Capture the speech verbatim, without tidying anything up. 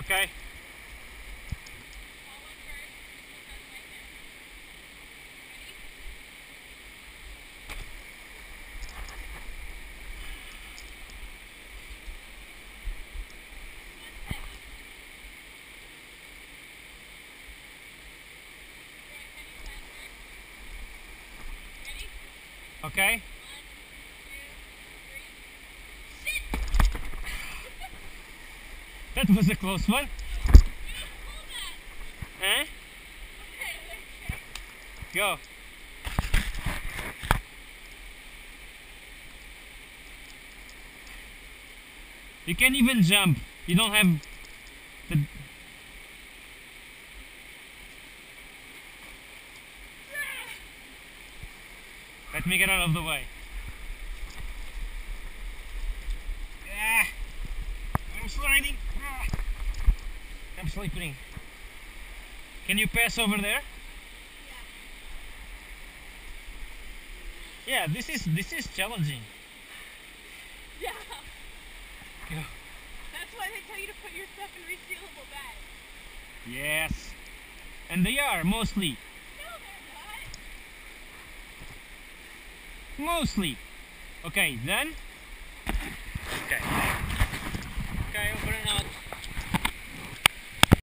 Okay. Okay. That was a close one. Eh? Go. You can't even jump. You don't have the... Let me get out of the way. Ah, I'm sliding. Ah, I'm sleeping. Can you pass over there? Yeah, this is this is challenging. Yeah. Go. That's why they tell you to put your stuff in resealable bags. Yes. And they are mostly. No, they're not. Mostly. Okay, then. Okay.